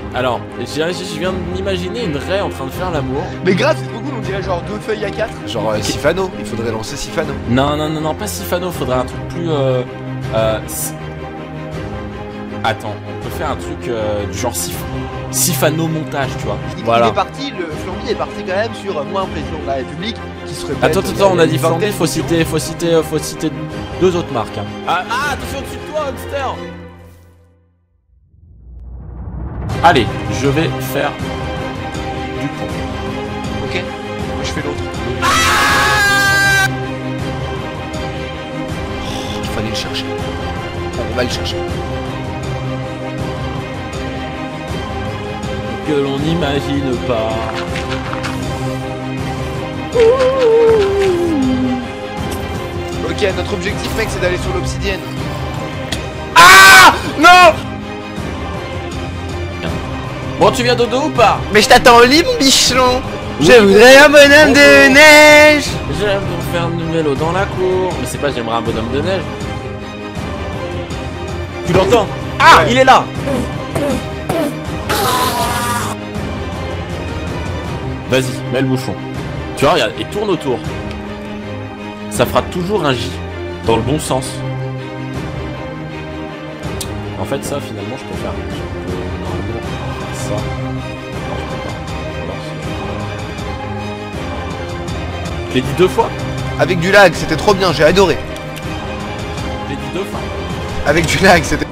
Alors, je viens de m'imaginer une raie en train de faire l'amour. Mais grave, c'est trop cool, on dirait genre 2 feuilles à 4. Genre Sifano, il faudrait lancer Sifano. Non, pas Sifano, faudrait un truc plus... Attends, on peut faire un truc du genre Sifano montage, tu vois. Il est parti, le Flamby est parti quand même sur moins président de la République, qui serait Attends, on a dit Flamby, faut citer 2 autres marques. Hein. Ah, attention au-dessus de toi, Hamster. Allez, je vais faire du pont. Ok, moi je fais l'autre. Il fallait le chercher. On va le chercher. Que l'on n'imagine pas. Ok, notre objectif mec c'est d'aller sur l'obsidienne. Ah non. Bon, tu viens dodo ou pas? Mais je t'attends au lit mon bichon. Je voudrais un bonhomme de neige. J'aime faire une mélo dans la cour. Mais c'est pas j'aimerais un bonhomme de neige. Tu l'entends? Ah, il est là. Vas-y, mets le bouchon. Tu vois, regarde, et tourne autour. Ça fera toujours un J. Dans le bon sens. En fait, ça, finalement, je peux faire. Normalement, ça. Non, je peux pas. Alors, si je l'ai dit 2 fois. Avec du lag, c'était trop bien, j'ai adoré. Je l'ai dit 2 fois. Avec du lag, c'était...